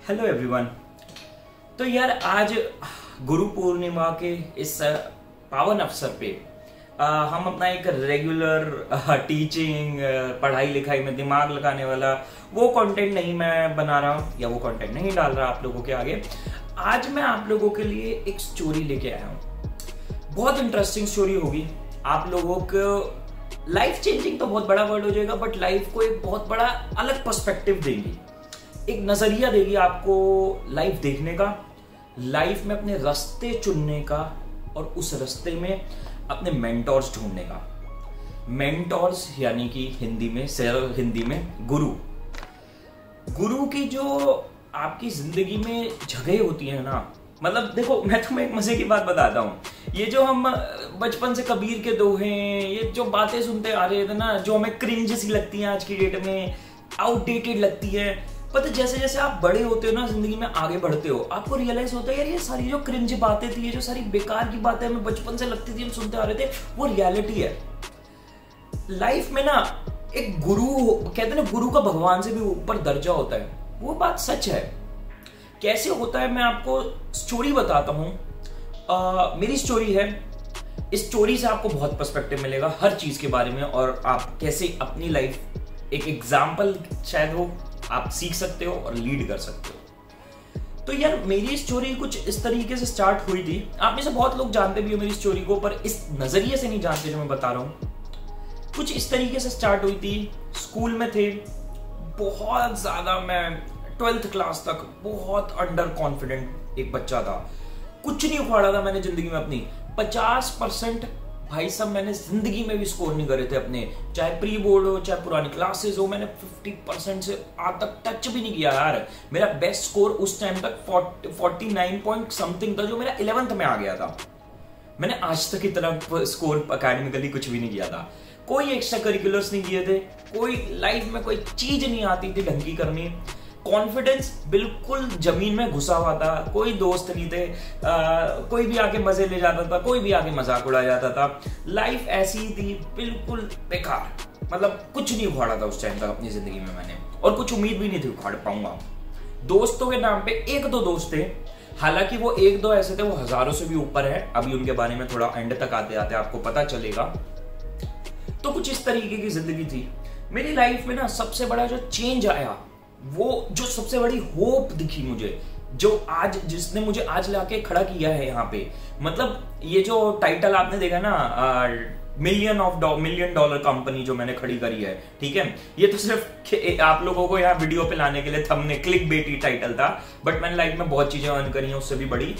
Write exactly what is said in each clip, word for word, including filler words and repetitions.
Hello everyone. तो यार आज गुरु पूर्णिमा के इस पावन अवसर पे आ, हम अपना एक रेगुलर टीचिंग पढ़ाई लिखाई में दिमाग लगाने वाला वो कंटेंट नहीं मैं बना रहा हूँ या वो कंटेंट नहीं डाल रहा आप लोगों के आगे। आज मैं आप लोगों के लिए एक स्टोरी लेके आया हूँ। बहुत इंटरेस्टिंग स्टोरी होगी। आप लोगों को लाइफ चेंजिंग तो बहुत बड़ा वर्ड हो जाएगा, बट लाइफ को एक बहुत बड़ा अलग पर्सपेक्टिव देगी, एक नजरिया देगी आपको लाइफ देखने का, लाइफ में अपने रास्ते चुनने का और उस रास्ते में अपने मेंटोर्स ढूंढने का। मेंटोर्स यानी कि हिंदी में सरल हिंदी में गुरु। गुरु की जो आपकी जिंदगी में जगह होती है ना, मतलब देखो मैं तुम्हें एक मजे की बात बताता हूँ। ये जो हम बचपन से कबीर के दोहे, ये जो बातें सुनते आ रहे थे ना, जो हमें क्रिंज सी लगती है आज की डेट में, आउटडेटेड लगती है, पता जैसे जैसे आप बड़े होते हो ना, जिंदगी में आगे बढ़ते हो, आपको रियलाइज होता है यार ये सारी जो क्रिंज बातें थी, ये जो सारी बेकार की बातें हमें बचपन से लगती थी, हम सुनते आ रहे थे, वो रियलिटी है। लाइफ में ना एक गुरु, कहते हैं ना गुरु का भगवान से भी ऊपर दर्जा होता है, वो बात सच है। कैसे होता है मैं आपको स्टोरी बताता हूं। मेरी स्टोरी है। इस स्टोरी से आपको बहुत पर्सपेक्टिव मिलेगा हर चीज के बारे में, और आप कैसे अपनी लाइफ एक एग्जाम्पल शायद हो आप सीख सकते हो और लीड कर सकते हो। तो यार मेरी स्टोरी कुछ इस तरीके से स्टार्ट हुई थी। आप में से बहुत लोग जानते भी हो मेरी स्टोरी को, पर इस नजरिए से नहीं जानते जो मैं बता रहा हूं। कुछ इस तरीके से स्टार्ट हुई थी। स्कूल में थे, बहुत ज्यादा मैं ट्वेल्थ क्लास तक बहुत अंडर कॉन्फिडेंट एक बच्चा था। कुछ नहीं उखाड़ा था मैंने जिंदगी में अपनी। पचास परसेंट भाई साहब मैंने जिंदगी में भी स्कोर नहीं करे थे अपने, चाहे प्री बोर्ड हो चाहे पुरानी क्लासेस हो, मैंने पचास परसेंट से आज तक टच भी नहीं किया यार। मेरा बेस्ट स्कोर उस टाइम तक उनचास पॉइंट समथिंग था, जो मेरा इलेवेंथ में आ गया था। मैंने आज तक इतना स्कोर अकेडमिकली कुछ भी नहीं किया था। कोई एक्स्ट्रा करिकुलर्स नहीं किए थे, कोई लाइफ में कोई चीज नहीं आती थी ढंग की करनी। कॉन्फिडेंस बिल्कुल जमीन में घुसा हुआ था, कोई दोस्त नहीं थे, आ, कोई भी आके मजे ले जाता था, कोई भी आके मजाक उड़ा जाता था। लाइफ ऐसी थी बिल्कुल बेकार, मतलब कुछ नहीं उखाड़ा था उस टाइम तक अपनी जिंदगी में मैंने, और कुछ उम्मीद भी नहीं थी उखाड़ पाऊंगा। दोस्तों के नाम पे एक दो दोस्त थे, हालांकि वो एक दो ऐसे थे वो हजारों से भी ऊपर है। अभी उनके बारे में थोड़ा एंड तक आते आते आपको पता चलेगा। तो कुछ इस तरीके की जिंदगी थी मेरी लाइफ में ना। सबसे बड़ा जो चेंज आया, वो जो सबसे बड़ी होप दिखी मुझे, जो आज जिसने मुझे आज लाके खड़ा किया है यहाँ पे, मतलब ये जो टाइटल आपने देखा ना, million of million dollar company जो मैंने खड़ी करी है, ठीक है, ये तो सिर्फ आप लोगों को यहाँ वीडियो पे लाने के लिए थंबनेल क्लिक बेटी टाइटल था, बट मैंने लाइफ में बहुत चीजें अर्न करी हैं उससे भी बड़ी।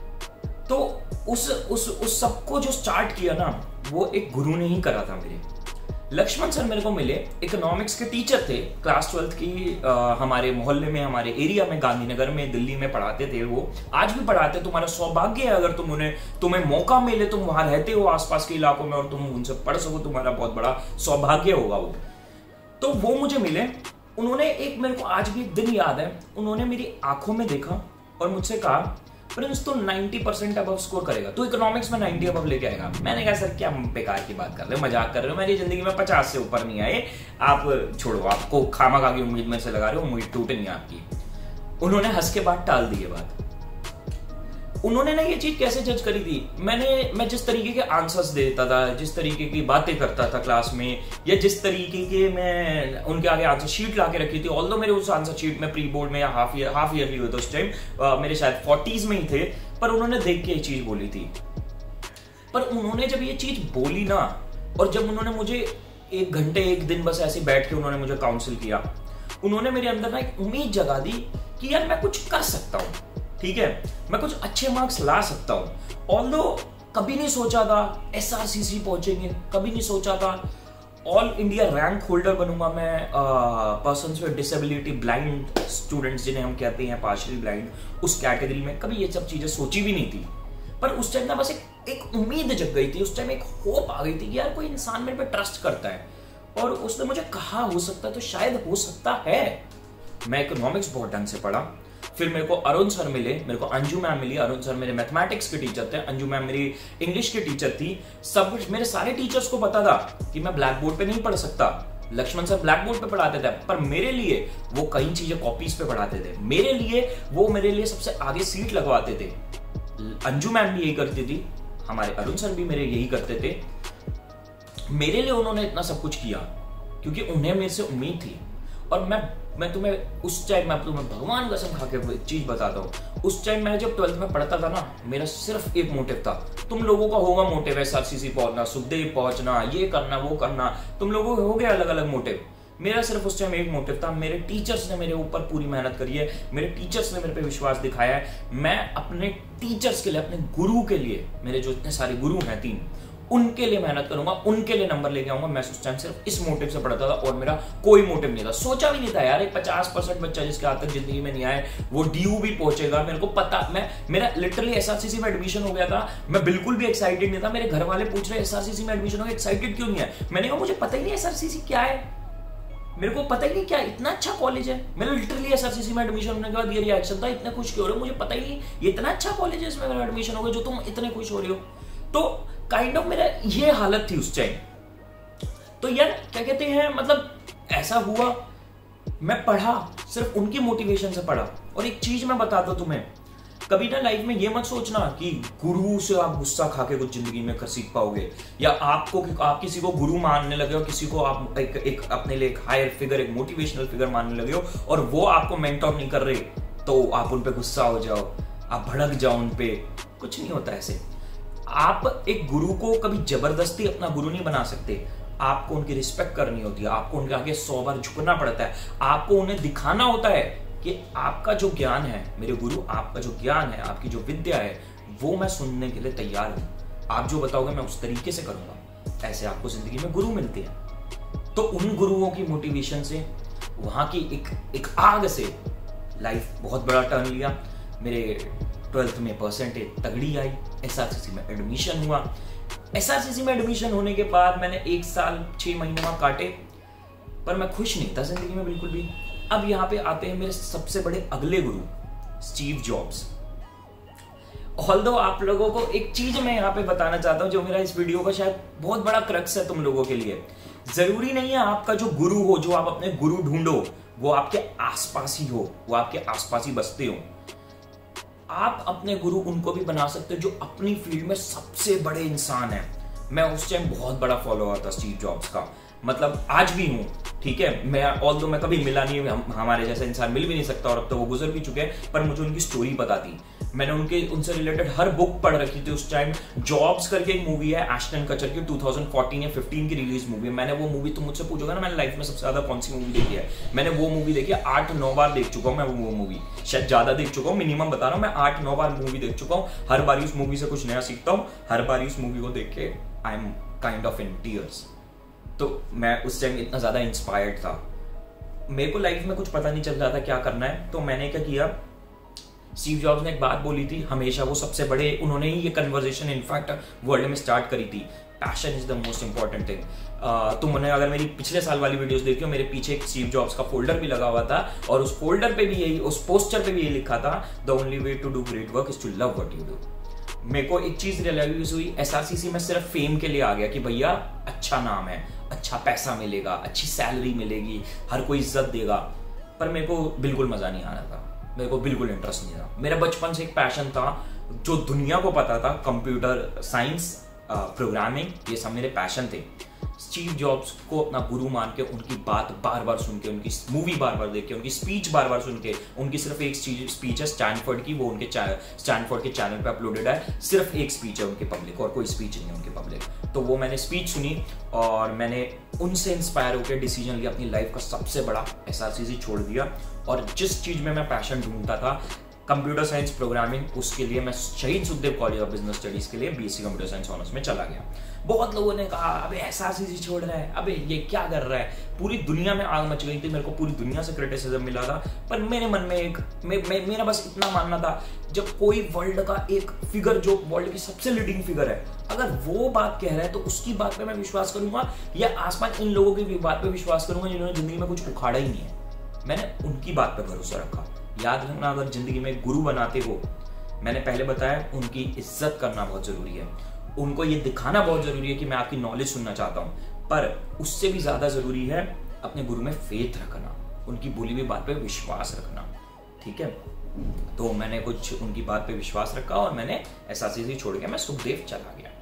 तो उस उस उस सबको जो स्टार्ट किया ना, वो एक गुरु ने ही करा था। मेरे लक्ष्मण सर मेरे को मिले, इकोनॉमिक्स के टीचर थे, क्लास ट्वेल्थ की आ, हमारे मोहल्ले में, हमारे एरिया में, गांधीनगर में, दिल्ली में पढ़ाते थे। वो आज भी पढ़ाते। तुम्हारा सौभाग्य है अगर तुम उन्हें तुम्हें मौका मिले, तुम वहां रहते हो आसपास के इलाकों में और तुम उनसे पढ़ सको, तुम्हारा बहुत बड़ा सौभाग्य होगा वो। तो वो मुझे मिले। उन्होंने एक, मेरे को आज भी एक दिन याद है, उन्होंने मेरी आंखों में देखा और मुझसे कहा, प्रिंस तो नब्बे परसेंट अबव स्कोर करेगा, तो इकोनॉमिक्स में नब्बे अबव लेके आएगा। मैंने कहा सर क्या बेकार की बात कर रहे हो, मजाक कर रहे हो, मेरी जिंदगी में पचास से ऊपर नहीं आए, आप छोड़ो, आपको खामखा की उम्मीद में से लगा रहे हो, उम्मीद टूटे नहीं आपकी। उन्होंने हंस के बाद टाल दी ये बात। उन्होंने ना ये चीज कैसे जज करी थी, मैंने मैं जिस तरीके के आंसर्स देता था, जिस तरीके की बातें करता था क्लास में, या जिस तरीके के मैं उनके आगे आंसर शीट ला के रखी थी, ऑल्दो मेरे उस आंसर शीट में प्री बोर्ड में या हाफ ईयर हाफ ईयरली हुए थे उस टाइम, मेरे शायद फोर्टीज में ही थे, पर उन्होंने देख के ये चीज बोली थी। पर उन्होंने जब ये चीज बोली ना, और जब उन्होंने मुझे एक घंटे एक दिन बस ऐसे बैठ के उन्होंने मुझे काउंसिल किया, उन्होंने मेरे अंदर ना एक उम्मीद जगा दी कि यार मैं कुछ कर सकता हूँ, ठीक है, मैं कुछ अच्छे मार्क्स ला सकता हूँ। ऑल्दो कभी नहीं सोचा था एस आर सी सी पहुंचेंगे, कभी नहीं सोचा था ऑल इंडिया रैंक होल्डर बनूंगा मैं, persons with disability, blind students जिन्हें हम कहते हैं पार्शियली ब्लाइंड, उस कैटेगरी में कभी ये सब चीजें सोची भी नहीं थी। पर उस टाइम ना बस एक, एक उम्मीद जग गई थी, उस टाइम एक होप आ गई थी कि यार कोई इंसान मेरे पे ट्रस्ट करता है, और उसने मुझे कहा हो सकता है तो शायद हो सकता है। मैं इकोनॉमिक्स बहुत ढंग से पढ़ा। फिर मेरे को अरुण सर मिले, मेरे को अंजू मैम मिली। अरुण सर मेरे मैथमेटिक्स के टीचर थे, अंजू मैम मेरी इंग्लिश के टीचर थी। सब कुछ मेरे सारे टीचर्स को पता था कि मैं ब्लैक बोर्ड पे नहीं पढ़ सकता, लक्ष्मण सर ब्लैक बोर्ड पे पढ़ाते थे, पर मेरे लिए वो कई चीजें कॉपीज पे पढ़ाते थे। मेरे लिए वो मेरे लिए सबसे आगे सीट लगवाते थे। अंजू मैम भी यही करती थी, हमारे अरुण सर भी मेरे यही करते थे। मेरे लिए उन्होंने इतना सब कुछ किया क्योंकि उन्हें मेरे से उम्मीद थी। और मैं मैं तुम्हें उस टाइम मैं तुम्हें भगवान कसम खा के एक चीज बताता हूँ, उस टाइम मैं जब ट्वेल्थ में पढ़ता था ना, मेरा सिर्फ एक मोटिव था। तुम लोगों का होगा मोटिव एसआरसीसी पहुंचना, सुखदेव पहुंचना, ये करना वो करना, तुम लोगों के हो गया अलग अलग मोटिव। मेरा सिर्फ उस टाइम एक मोटिव था। मेरे टीचर्स ने मेरे ऊपर पूरी मेहनत करी है, मेरे टीचर्स ने मेरे पे विश्वास दिखाया है। मैं अपने टीचर्स के लिए, अपने गुरु के लिए, मेरे जो इतने सारे गुरु हैं तीन, उनके लिए मेहनत करूंगा, उनके लिए नंबर लेके आऊंगा। मैं उस टाइम सिर्फ इस मोटिव से पढ़ता था और मेरा कोई मोटिव नहीं था। सोचा भी नहीं था यार एक पचास परसेंट बच्चा जिसके हाथ तक जिंदगी में नहीं आए वो डी यू भी पहुंचेगा। मेरे को पता, मैं मेरा लिटरली एसआरसीसी में एडमिशन हो गया था। मैं बिल्कुल भी एक्साइटेड नहीं था। मेरे घर वाले पूछ रहे एसआरसीसी में एडमिशन हो गया, एक्साइटेड क्यों नहीं है? मैंने कहा मुझे पता ही नहीं एसआरसीसी क्या है, मेरे को पता ही नहीं क्या इतना अच्छा कॉलेज है। मेरा लिटरली एसआरसीसी में एडमिशन होने के बाद ये रिएक्शन था, इतने खुश क्यों हो रहे हो? मुझे पता ही नहीं ये इतना अच्छा कॉलेज है, इसमें मेरा एडमिशन हो गया जो तुम इतने खुश हो रहे हो। तो काइंड ऑफ मेरा ये हालत थी उस टाइम। तो यार क्या कहते हैं, मतलब ऐसा हुआ, मैं पढ़ा, सिर्फ उनकी मोटिवेशन से पढ़ा। और एक चीज मैं बताता हूं तुम्हें, कभी ना लाइफ में ये मत सोचना कि गुरु से आप गुस्सा खा के कुछ जिंदगी में कर सीख पाओगे, या आपको आप किसी को गुरु मानने लगे हो, किसी को आप एक, एक अपने लिए एक हायर फिगर, एक मोटिवेशनल फिगर मानने लगे हो और वो आपको मेंटोर नहीं कर रहे तो आप उन पे गुस्सा हो जाओ, आप भड़क जाओ उन पे। कुछ नहीं होता ऐसे। आप एक गुरु को कभी जबरदस्ती अपना गुरु नहीं बना सकते। आपको उनकी रिस्पेक्ट करनी होती है, आपको उनके आगे सौ बार झुकना पड़ता है, आपको उन्हें दिखाना होता है कि आपका जो ज्ञान है, मेरे गुरु आपका जो ज्ञान है, आपकी जो विद्या है, वो मैं सुनने के लिए तैयार हूं। आप जो बताओगे मैं उस तरीके से करूंगा। ऐसे आपको जिंदगी में गुरु मिलते हैं। तो उन गुरुओं की मोटिवेशन से, वहां की एक एक आग से लाइफ बहुत बड़ा टर्न लिया। मेरे ट्वेल्थ में परसेंटेज तगड़ी आई, एसआरसीसी में एडमिशन हुआ। एसआरसीसी में एडमिशन होने के बाद मैंने एक साल छह महीने वहां काटे, पर मैं खुश नहीं था जिंदगी में बिल्कुल भी। अब यहाँ पे आते हैं मेरे सबसे बड़े अगले गुरु, स्टीव जॉब्स। ऑल्दो आप लोगों को एक चीज मैं यहाँ पे बताना चाहता हूँ जो मेरा इस वीडियो का शायद बहुत बड़ा क्रक्स है तुम लोगों के लिए। जरूरी नहीं है आपका जो गुरु हो, जो आप अपने गुरु ढूंढो, वो आपके आसपास ही हो, वो आपके आसपास ही बसते हो। आप अपने गुरु उनको भी बना सकते हो जो अपनी फील्ड में सबसे बड़े इंसान है। मैं उस टाइम बहुत बड़ा फॉलोअर था स्टीव जॉब्स का, मतलब आज भी हूं, ठीक है। मैं ऑल्दो मैं कभी मिला नहीं, हम, हमारे जैसा इंसान मिल भी नहीं सकता और अब तो वो गुजर भी चुके हैं, पर मुझे उनकी स्टोरी पता थी। मैंने उनके उनसे रिलेटेड हर बुक पढ़ रखी थी उस टाइम। जॉब्स करके एक मूवी है एश्टन कचर की, दो हज़ार चौदह या पंद्रह की रिलीज मूवी है। मैंने वो मूवी, तुम मुझसे पूछोगे ना मैंने लाइफ में सबसे ज्यादा कौन सी मूवी देखी है, मैंने वो मूवी देखी है। आठ नौ बार देख चुका हूँ मैं वो मूवी, शायद ज्यादा देख चुका हूँ, मिनिमम बता रहा हूँ मैं आठ नौ बार मूवी देख चुका हूँ। हर बार उस मूवी से कुछ नया सीखता हूँ, हर बार उस मूवी को देख के I am kind of in tears. तो मैं उस टाइम इतना ज्यादा इंस्पायर्ड था। मेरे को लाइफ में कुछ पता नहीं चल रहा था क्या करना है, तो मैंने क्या किया, स्टीव जॉब्स ने एक बात बोली थी हमेशा, वो सबसे बड़े, उन्होंने ही ये कन्वर्सेशन इनफैक्ट वर्ल्ड में स्टार्ट करी थी, passion is the most important thing. तुमने अगर मेरी पिछले साल वाली वीडियोस देखी हो, मेरे पीछे एक स्टीव जॉब्स का फोल्डर भी लगा हुआ था और उस फोल्डर पे भी यही, उस पोस्टर पे भी यही लिखा था, the only way to do great work is to love what you do. मेरे को एक चीज रियलाइज हुई, एसआरसीसी में सिर्फ फेम के लिए आ गया कि भैया अच्छा नाम है, अच्छा पैसा मिलेगा, अच्छी सैलरी मिलेगी, हर कोई इज्जत देगा, पर मेरे को बिल्कुल मजा नहीं आ रहा था, मेरे को बिल्कुल इंटरेस्ट नहीं था। मेरा बचपन से एक पैशन था जो दुनिया को पता था, कंप्यूटर साइंस, प्रोग्रामिंग, ये सब मेरे पैशन थे। स्टीव जॉब्स को अपना गुरु मान के, उनकी बात बार बार सुन के, उनकी मूवी बार बार देख के, उनकी स्पीच बार बार सुन के, उनकी सिर्फ एक स्पीच है स्टैनफोर्ड की, वो उनके स्टैनफोर्ड के चैनल पे अपलोडेड है, सिर्फ एक स्पीच है उनके पब्लिक और कोई स्पीच नहीं है उनके पब्लिक। तो वो मैंने स्पीच सुनी और मैंने उनसे इंस्पायर होकर डिसीजन लिया, अपनी लाइफ का सबसे बड़ा एसआरसीसी छोड़ दिया और जिस चीज में मैं पैशन ढूंढता था, कंप्यूटर साइंस प्रोग्रामिंग, उसके लिए मैं Shaheed Sukhdev college of business studies के लिए बीएससी कंप्यूटर साइंस ऑनर्स में चला गया। बहुत लोगों ने कहा अबे एसआरसीसी छोड़ रहा है, अबे ये क्या कर रहा है, पूरी दुनिया में आग मच गई थी, मेरे को पूरी दुनिया से क्रिटिसिज्म मिला था, पर मेरे मन में एक मे, मे, मेरा बस इतना मानना था, जब कोई वर्ल्ड का एक फिगर जो वर्ल्ड की सबसे लीडिंग फिगर है, अगर वो बात कह रहा है तो उसकी बात पे मैं विश्वास करूंगा या आसपास इन लोगों की बात पे विश्वास करूंगा जिन्होंने जिंदगी में कुछ उखाड़ा ही नहीं है। मैंने उनकी बात पे भरोसा रखा। याद रखना, अगर जिंदगी में गुरु बनाते हो, मैंने पहले बताया, उनकी इज्जत करना बहुत जरूरी है, उनको ये दिखाना बहुत जरूरी है कि मैं आपकी नॉलेज सुनना चाहता हूँ। पर उससे भी ज्यादा जरूरी है अपने गुरु में फेथ रखना, उनकी बोली हुई बात पे विश्वास रखना। ठीक है, तो मैंने कुछ उनकी बात पे विश्वास रखा और मैंने एसआरसी से छोड़ के मैं सुखदेव चला गया।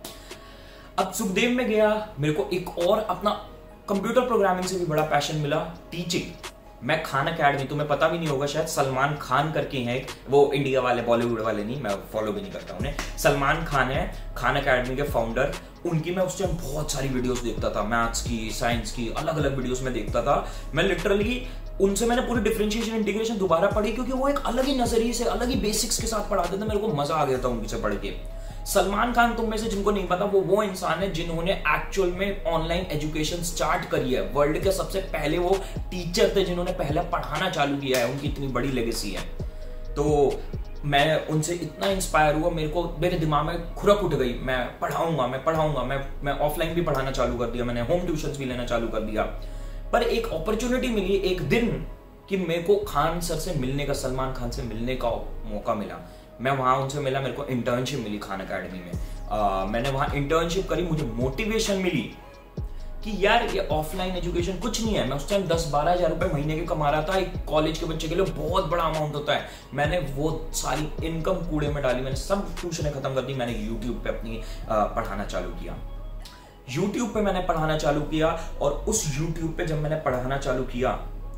अब सुखदेव में गया, मेरे को एक और अपना कंप्यूटर प्रोग्रामिंग से भी बड़ा पैशन मिला, टीचिंग। मैं खान अकेडमी, तुम्हें पता भी नहीं होगा शायद, सलमान खान करके हैं, वो इंडिया वाले, बॉलीवुड वाले नहीं, मैं फॉलो भी नहीं करता उन्हें। सलमान खान है खान अकेडमी के फाउंडर। उनकी मैं उस टाइम बहुत सारी वीडियोस देखता था, मैथ्स की, साइंस की, अलग अलग वीडियोस में देखता था। मैं लिटरली उनसे मैंने पूरी डिफरेंशिएशन इंटीग्रेशन दोबारा पढ़ी, क्योंकि वो एक अलग ही नजरिए से, अलग ही बेसिक्स के साथ पढ़ाते थे। मेरे को मजा आ गया था उनसे पढ़ के। सलमान खान, तुम में से जिनको नहीं पता, वो वो इंसान है जिन्होंने एक्चुअल में ऑनलाइन एजुकेशन स्टार्ट करी है। वर्ल्ड के सबसे पहले वो टीचर थे जिन्होंने पहले पढ़ाना चालू किया है। उनकी इतनी बड़ी लेगेसी है। तो मैं उनसे इतना इंस्पायर हुआ, मेरे को, मेरे दिमाग में खुरक उठ गई, मैं पढ़ाऊंगा, मैं पढ़ाऊंगा, मैं मैं ऑफलाइन भी पढ़ाना चालू कर दिया, मैंने होम ट्यूशंस भी लेना चालू कर दिया। पर एक अपॉर्चुनिटी मिली एक दिन कि मेरे को खान सर से मिलने का, सलमान खान से मिलने का मौका मिला। मैं वहां उनसे मिला, मेरे को इंटर्नशिप मिली खान अकेडमी में। आ, मैंने वहां इंटर्नशिप करी, मुझे मोटिवेशन मिली कि यार ये ऑफलाइन एजुकेशन कुछ नहीं है। मैं उस टाइम दस बारह हजार रुपए महीने के कमा रहा था, एक कॉलेज के बच्चे के लिए बहुत बड़ा अमाउंट होता है। मैंने वो सारी इनकम कूड़े में डाली, मैंने सब ट्यूशनें खत्म कर दी, मैंने यूट्यूब पे अपनी आ, पढ़ाना चालू किया। यूट्यूब पे मैंने पढ़ाना चालू किया और उस यूट्यूब पे जब मैंने पढ़ाना चालू किया,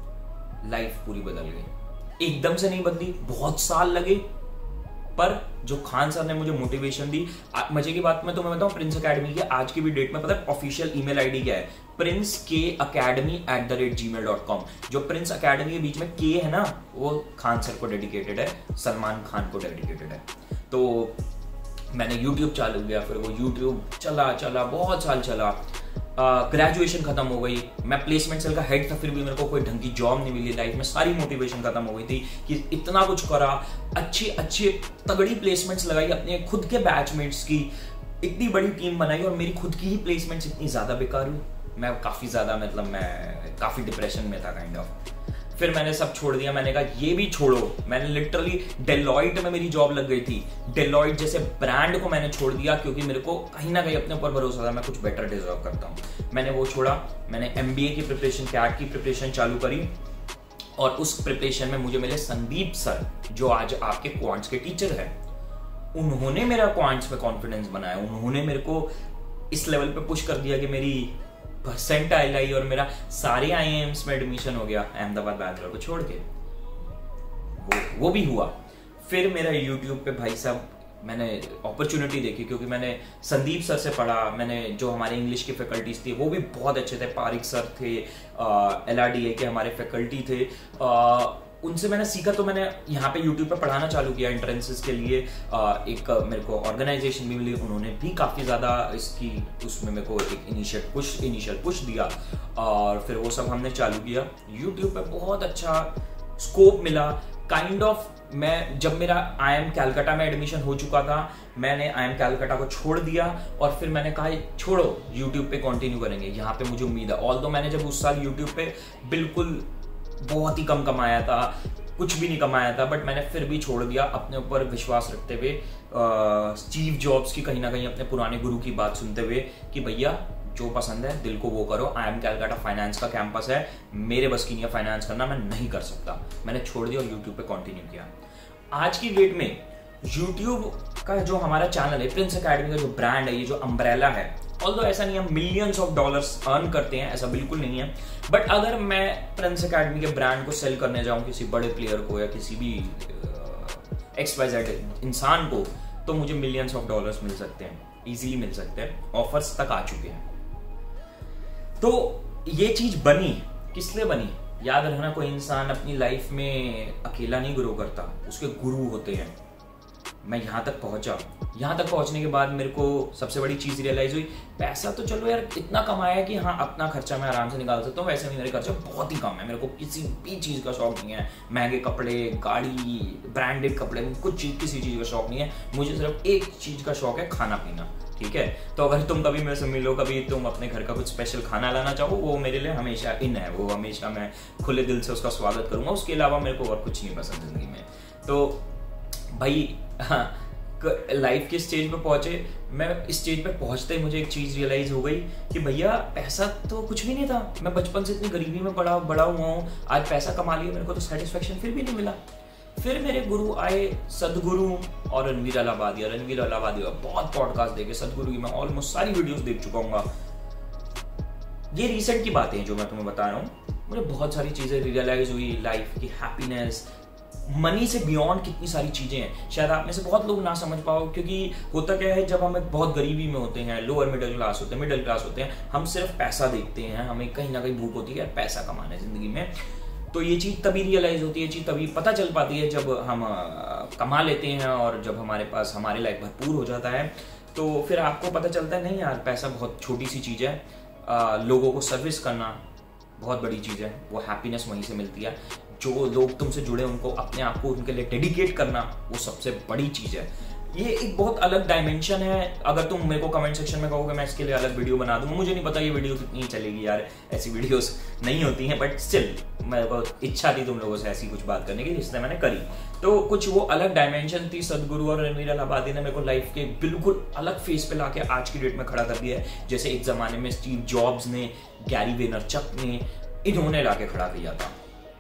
लाइफ पूरी बदल गई। एकदम से नहीं बदली, बहुत साल लगे, पर जो खान सर ने मुझे मोटिवेशन दी। मजे की बात मैं तुम्हें बताऊं, प्रिंस अकेडमी की आज की भी डेट में पता है ऑफिशियल ईमेल आईडी क्या है? प्रिंस के academy at the rate Gmail dot com. जो प्रिंस अकेडमी के बीच में के है ना, वो खान सर को डेडिकेटेड है, सलमान खान को डेडिकेटेड है। तो मैंने यूट्यूब चालू किया, फिर वो यूट्यूब चला चला बहुत साल चला। ग्रेजुएशन uh, खत्म हो गई, मैं प्लेसमेंट सेल का हेड था, फिर भी मेरे को कोई ढंग की जॉब नहीं मिली। लाइफ में सारी मोटिवेशन खत्म हो गई थी कि इतना कुछ करा, अच्छी अच्छी तगड़ी प्लेसमेंट्स लगाई, अपने खुद के बैचमेट्स की इतनी बड़ी टीम बनाई, और मेरी खुद की ही प्लेसमेंट्स इतनी ज्यादा बेकार हुई। मैं काफी ज्यादा, मतलब मैं काफी डिप्रेशन में था काइंड ऑफ। फिर मैंने सब छोड़ दिया, मैंने कहा ये भी छोड़ो। मैंने लिटरली डेलॉइट में मेरी जॉब लग गई थी, डेलॉइट जैसे ब्रांड को मैंने छोड़ दिया, क्योंकि मेरे को कहीं ना कहीं अपने ऊपर भरोसा था मैं कुछ बेटर डिजर्व करता हूँ। मैंने वो छोड़ा, मैंने एमबीए की प्रिपरेशन, कैट की प्रिपरेशन चालू करी, और उस प्रिपरेशन में मुझे मिले संदीप सर, जो आज आपके क्वांट्स के टीचर है। उन्होंने मेरा क्वांट्स में कॉन्फिडेंस बनाया, उन्होंने मेरे को इस लेवल पे पुश कर दिया कि मेरी परसेंटाइल आई और मेरा सारे आई आई एम्स में एडमिशन हो गया अहमदाबाद बैंगलोर को छोड़ के। वो वो भी हुआ। फिर मेरा यूट्यूब पे भाई साहब मैंने अपॉर्चुनिटी देखी, क्योंकि मैंने संदीप सर से पढ़ा, मैंने जो हमारे इंग्लिश की फैकल्टीज थी वो भी बहुत अच्छे थे, पारिक सर थे, एल आर डी ए के हमारे फैकल्टी थे, आ, उनसे मैंने सीखा। तो मैंने यहाँ पे यूट्यूब पे पढ़ाना चालू किया एंट्रेंसेस के लिए। आ, एक मेरे को ऑर्गेनाइजेशन भी मिली, उन्होंने भी काफ़ी ज़्यादा इसकी उसमें मेरे को एक इनिशियल पुश इनिशियल पुश दिया, और फिर वो सब हमने चालू किया। यूट्यूब पे बहुत अच्छा स्कोप मिला काइंड ऑफ। मैं जब मेरा आई एम कैलकाटा में एडमिशन हो चुका था, मैंने आई एम कैलकाटा को छोड़ दिया, और फिर मैंने कहा छोड़ो, यूट्यूब पे कंटिन्यू करेंगे, यहाँ पे मुझे उम्मीद है। ऑल्दो मैंने जब उस साल यूट्यूब पे बिल्कुल बहुत ही कम कमाया था, कुछ भी नहीं कमाया था, बट मैंने फिर भी छोड़ दिया, अपने ऊपर विश्वास रखते हुए, स्टीव जॉब्स की कहीं ना कहीं अपने पुराने गुरु की बात सुनते हुए कि भैया जो पसंद है दिल को वो करो। आई एम कैलकाटा फाइनेंस का कैंपस है, मेरे बस की नहीं है फाइनेंस करना, मैं नहीं कर सकता। मैंने छोड़ दिया और यूट्यूब पे कंटिन्यू किया। आज की डेट में यूट्यूब का जो हमारा चैनल है, प्रिंस अकेडमी का जो ब्रांड है, ये जो अम्ब्रेला है, ऑल्दो ऐसा नहीं हम मिलियंस ऑफ डॉलर्स अर्न करते हैं, ऐसा बिल्कुल नहीं है, बट अगर मैं प्रिंस अकेडमी के ब्रांड को सेल करने जाऊं किसी बड़े प्लेयर को या किसी भी एक्स वाई जेड इंसान को, तो मुझे मिलियंस ऑफ डॉलर्स मिल सकते हैं, इजीली मिल सकते हैं, ऑफर्स तक आ चुके हैं। तो ये चीज बनी, किस लिए बनी? याद रखना, कोई इंसान अपनी लाइफ में अकेला नहीं ग्रो करता, उसके गुरु होते हैं। मैं यहाँ तक पहुंचा, यहाँ तक पहुंचने के बाद मेरे को सबसे बड़ी चीज रियलाइज हुई, पैसा तो चलो यार इतना कमाया कि हाँ अपना खर्चा मैं आराम से निकाल सकता हूँ, वैसे भी मेरे खर्चा बहुत ही कम है, मेरे को किसी भी चीज का शौक नहीं है, महंगे कपड़े, गाड़ी, ब्रांडेड कपड़े, कुछ चीज किसी चीज का शौक नहीं है, मुझे सिर्फ एक चीज का शौक है, खाना पीना। ठीक है, तो अगर तुम कभी मेरे से मिलो, कभी तुम अपने घर का कुछ स्पेशल खाना लाना चाहो, वो मेरे लिए हमेशा इन है, वो हमेशा मैं खुले दिल से उसका स्वागत करूंगा। उसके अलावा मेरे को और कुछ नहीं पसंद जिंदगी में। तो भाई हाँ, लाइफ के स्टेज पे पहुंचे, मैं इस स्टेज पे पहुंचते ही मुझे एक चीज रियलाइज हो गई कि भैया पैसा तो कुछ भी नहीं था। मैं बचपन से इतनी गरीबी में पड़ा बड़ा हुआ हूँ, आज पैसा कमा लिया, मेरे को तो सेटिस्फेक्शन फिर भी नहीं मिला। फिर मेरे गुरु आए सदगुरु और रणवीर अलाहाबादी। रणवीर अलाहाबादी का बहुत पॉडकास्ट देखे, सदगुरु की मैं ऑलमोस्ट सारी वीडियोस देख चुका हूँ। ये रिसेंट की बातें हैं जो मैं तुम्हें बता रहा हूँ। मुझे बहुत सारी चीजें रियलाइज हुई, लाइफ की हैप्पीनेस, मनी से बियॉन्ड कितनी सारी चीजें हैं। शायद आप में से बहुत लोग ना समझ पाओ, क्योंकि होता क्या है, जब हम एक बहुत गरीबी में होते हैं, लोअर मिडिल क्लास होते हैं, मिडिल क्लास होते हैं, हम सिर्फ पैसा देखते हैं, हमें कहीं ना कहीं भूख होती है यार पैसा कमाना है जिंदगी में। तो ये चीज तभी रियलाइज होती है, चीज तभी पता चल पाती है जब हम कमा लेते हैं और जब हमारे पास हमारे लाइफ भरपूर हो जाता है, तो फिर आपको पता चलता है नहीं यार पैसा बहुत छोटी सी चीज है। आ, लोगों को सर्विस करना बहुत बड़ी चीज है, वो हैप्पीनेस वहीं से मिलती है। जो लोग तुमसे जुड़े उनको अपने आप को उनके लिए डेडिकेट करना, वो सबसे बड़ी चीज है। ये एक बहुत अलग डायमेंशन है। अगर तुम मेरे को कमेंट सेक्शन में कहोगे मैं इसके लिए अलग वीडियो बना दूंगा, मुझे नहीं पता ये वीडियो कितनी चलेगी यार, ऐसी वीडियोस नहीं होती हैं, बट स्टिल मेरे को इच्छा थी तुम लोगों से ऐसी कुछ बात करने की, इसलिए मैंने करी। तो कुछ वो अलग डायमेंशन थी। सदगुरु और रणवीर अलाहाबादी ने मेरे को लाइफ के बिल्कुल अलग फेस पे लाके आज की डेट में खड़ा कर दिया है। जैसे एक जमाने में स्टीव जॉब्स ने, गैरी वेनरचक ने, इन्होंने लाके खड़ा किया था।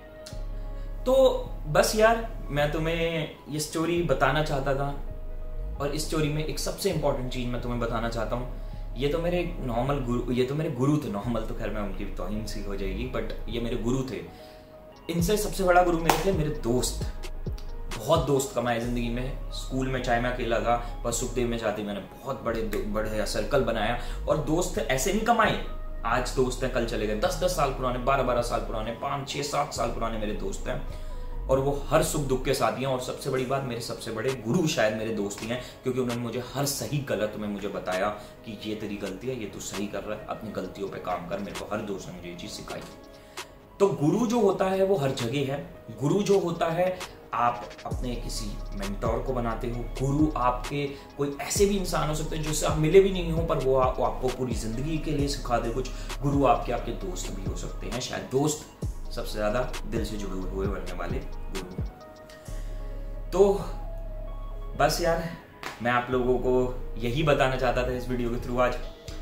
तो बस यार मैं तुम्हें ये स्टोरी बताना चाहता था, और इस स्टोरी में एक सबसे इंपॉर्टेंट चीज मैं तुम्हें बताना चाहता हूँ। ये तो मेरे नॉर्मल गुरु ये तो मेरे गुरु थे, नॉर्मल तो खैर मैं उनकी तौहीन सी हो जाएगी, बट ये मेरे गुरु थे। इनसे सबसे बड़ा गुरु मेरे थे मेरे दोस्त। बहुत दोस्त कमाए जिंदगी में। स्कूल में चाहे मैं अकेला था, पर सुखदेव में जाती मैंने बहुत बड़े बड़े सर्कल बनाया, और दोस्त ऐसे नहीं कमाए। आज दोस्त हैं, कल चले गए। दस दस साल पुराने, बारह बारह साल पुराने, पाँच छः सात साल पुराने मेरे दोस्त हैं, और वो हर सुख दुख के साथी हैं। और सबसे बड़ी बात, मेरे सबसे बड़े गुरु शायद मेरे दोस्त ही हैं, क्योंकि उन्होंने मुझे हर सही गलत में मुझे बताया कि ये तेरी गलती है, ये तू सही कर रहा है, अपनी गलतियों पे काम कर। मेरे को हर दोस्त ने मुझे ये चीज सिखाई। तो गुरु जो होता है वो हर जगह है। गुरु जो होता है, आप अपने किसी मेंटोर को बनाते हो। गुरु आपके कोई ऐसे भी इंसान हो सकते हैं जिससे आप मिले भी नहीं हो, पर वो, आप, वो आपको पूरी जिंदगी के लिए सिखा दे कुछ। गुरु आपके आपके दोस्त भी हो सकते हैं। शायद दोस्त सबसे ज्यादा दिल से जुड़े हुए बनने वाले गुरु। तो बस यार मैं आप लोगों को यही बताना चाहता था इस वीडियो के थ्रू आज।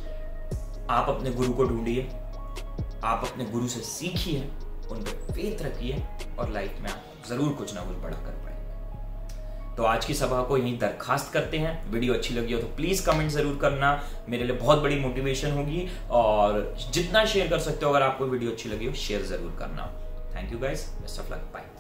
आप अपने गुरु को ढूंढिए, आप अपने गुरु से सीखिए, उन पर फेथ रखिए, और लाइफ में आप जरूर कुछ ना कुछ बड़ा कर पाएंगे। तो आज की सभा को यहीं दरखास्त करते हैं। वीडियो अच्छी लगी हो तो प्लीज कमेंट जरूर करना, मेरे लिए बहुत बड़ी मोटिवेशन होगी। और जितना शेयर कर सकते हो, अगर आपको वीडियो अच्छी लगी हो शेयर जरूर करना। Thank you guys, best of luck, bye.